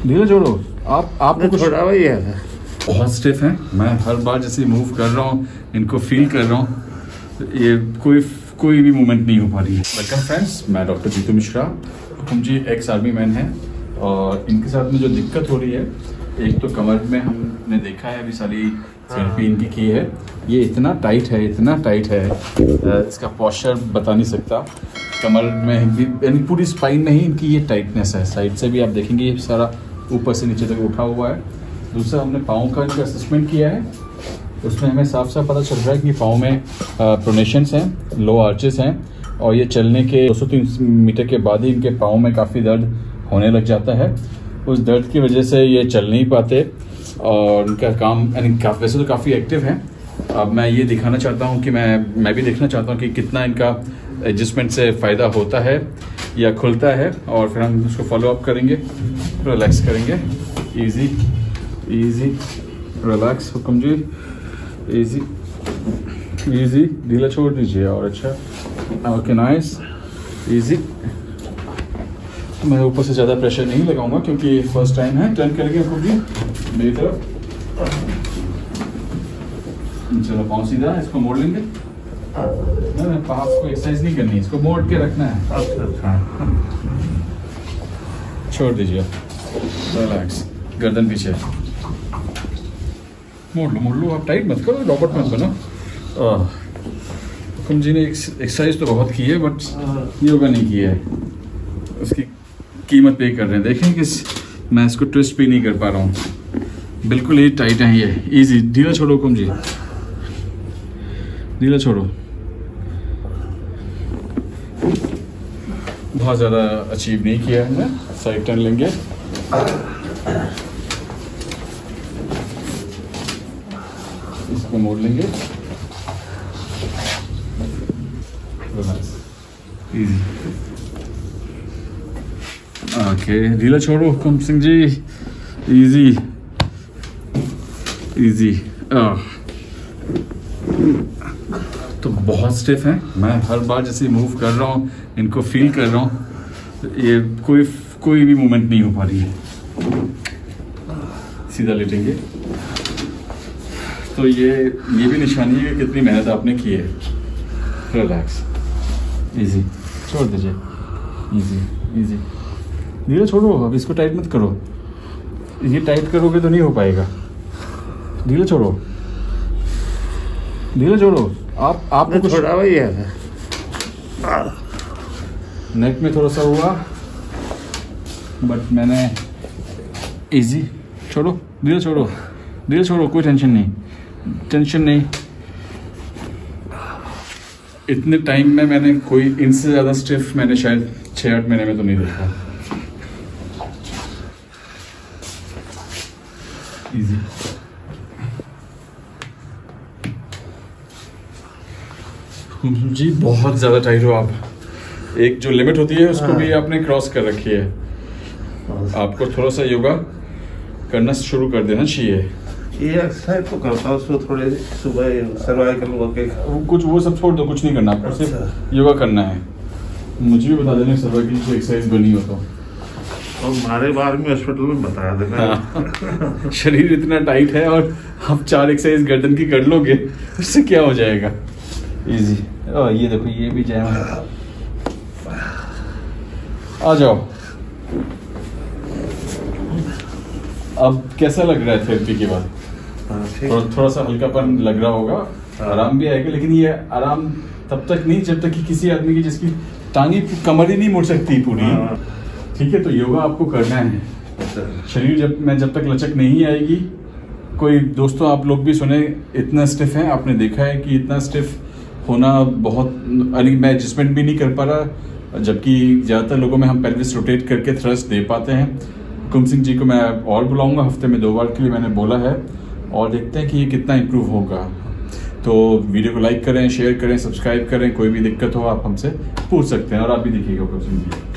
धीरे छोड़ो। आपको कुछ छोड़ा हुआ है, बहुत स्टिफ है। मैं हर बार जैसे मूव कर रहा हूँ इनको फील कर रहा हूँ, ये कोई भी मूवमेंट नहीं हो पा रही है। वेलकम फ्रेंड्स, मैं doctor Jitu Mishra. Hukum ji ex army man हैं और इनके साथ में जो दिक्कत हो रही है, एक तो कमर में हमने देखा है अभी सारी थेरेपी इनकी की है, ये इतना टाइट है इसका पॉस्चर बता नहीं सकता। कमर में भी यानी पूरी स्पाइन में ही इनकी ये टाइटनेस है। साइड से भी आप देखेंगे ये सारा ऊपर से नीचे तक उठा हुआ है। दूसरा हमने पाँव का इनका असेसमेंट किया है, उसमें हमें साफ साफ पता चल रहा है कि पाँव में प्रोनेशंस हैं, लो आर्चेस हैं और ये चलने के 200-300 मीटर के बाद ही इनके पाँव में काफ़ी दर्द होने लग जाता है। उस दर्द की वजह से ये चल नहीं पाते और उनका काम यानी वैसे तो काफ़ी एक्टिव है। अब मैं ये दिखाना चाहता हूँ कि मैं भी देखना चाहता हूँ कि कितना इनका एडजस्टमेंट से फ़ायदा होता है या खुलता है, और फिर हम उसको फॉलो अप करेंगे, रिलैक्स करेंगे। Easy relax Hukum ji, easy ढीला छोड़ दीजिए और अच्छा ओके नाइस इजी। मैं ऊपर से ज़्यादा प्रेशर नहीं लगाऊंगा क्योंकि फर्स्ट टाइम है। टर्न करेंगे हुकुम जी मेरी तरफ, चलो पाँव सीधा, इसको मोड़ लेंगे। नहीं पाँव को एक्सरसाइज नहीं करनी, इसको मोड़ के रखना है। छोड़ दीजिए, रिलैक्स, गर्दन पीछे, मोड़ लो। आप टाइट मत करो, रॉबर्ट मत बनो। हुकुम जी ने एक्सरसाइज तो बहुत की है बट योगा नहीं किया है, उसकी कीमत पे कर रहे हैं। देखें कि मैं इसको ट्विस्ट भी नहीं कर पा रहा हूँ, बिल्कुल ही टाइट है ये। इजी, ढीला छोड़ो हुकुम जी, ढीला छोड़ो। बहुत ज़्यादा अचीव नहीं किया हमने। साइड टर्न लेंगे, इसको मोड़ लेंगे, इजी ओके। ढीला छोड़ो हुकुम सिंह जी, इजी। तो बहुत स्टिफ है। मैं हर बार जैसे मूव कर रहा हूँ इनको फील कर रहा हूँ, ये कोई भी मूवमेंट नहीं हो पा रही है। सीधा लेटेंगे तो ये भी निशानी है कि कितनी मेहनत आपने की है। रिलैक्स, इजी, छोड़ दीजिए, इजी। धीरे छोड़ो, अब इसको टाइट मत करो, ये टाइट करोगे तो नहीं हो पाएगा। ढीला छोड़ो। आपको कुछ छोड़ा हुआ है, नेक में थोड़ा सा हुआ बट मैंने इजी। छोड़ो, ढीला छोड़ो, कोई टेंशन नहीं। इतने टाइम में मैंने कोई इनसे ज़्यादा स्टिफ मैंने शायद 6-8 महीने में तो नहीं देखा। इजी, जी बहुत ज़्यादा टाइट हो आप। एक जो लिमिट होती है उसको भी आपने क्रॉस कर रखी है। आपको थोड़ा सा योगा करना शुरू कर देना चाहिए। ये एक्सरसाइज तो करता हूँ, उसको थोड़े सुबह सर्वाइकल वर्क कुछ वो सब छोड़ दो, कुछ नहीं करना आपको, सिर्फ योगा करना है। मुझे भी बता देना सर्वाइकल की एक्सरसाइज बनी हो तो, और हमारे बारे में हॉस्पिटल में बता देना। शरीर इतना टाइट है और आप 4 एक्सरसाइज गर्दन की कर लोगे, उससे क्या हो जाएगा। इजी, ये देखो ये भी जैम है। आ जाओ। अब कैसा लग रहा है थेरेपी के बाद? थोड़ा सा हल्कापन लग रहा होगा, आराम भी आएगा, लेकिन ये आराम तब तक नहीं जब तक कि किसी आदमी की जिसकी टांगी कमर ही नहीं मुड़ सकती पूरी। ठीक है, तो योगा आपको करना है। शरीर जब तक लचक नहीं आएगी। कोई दोस्तों आप लोग भी सुने इतना स्टिफ है, आपने देखा है कि इतना स्टिफ होना बहुत, मैं एडजस्टमेंट भी नहीं कर पा रहा, जबकि ज़्यादातर लोगों में हम पेल्विस रोटेट करके थ्रस्ट दे पाते हैं। हुकुम सिंह जी को मैं और बुलाऊंगा, हफ्ते में 2 बार के लिए मैंने बोला है, और देखते हैं कि ये कितना इम्प्रूव होगा। तो वीडियो को लाइक करें, शेयर करें, सब्सक्राइब करें। कोई भी दिक्कत हो आप हमसे पूछ सकते हैं, और आप भी देखिएगा हुकुम सिंह जी।